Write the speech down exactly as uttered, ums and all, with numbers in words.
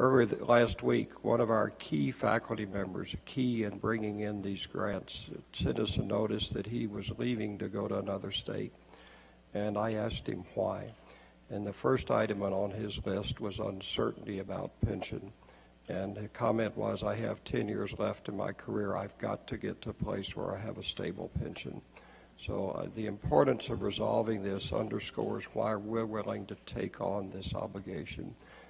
Earlier th- last week, one of our key faculty members, key in bringing in these grants, sent us a notice that he was leaving to go to another state. And I asked him why. And the first item on his list was uncertainty about pension. And the comment was, I have ten years left in my career. I've got to get to a place where I have a stable pension. So uh, the importance of resolving this underscores why we're willing to take on this obligation.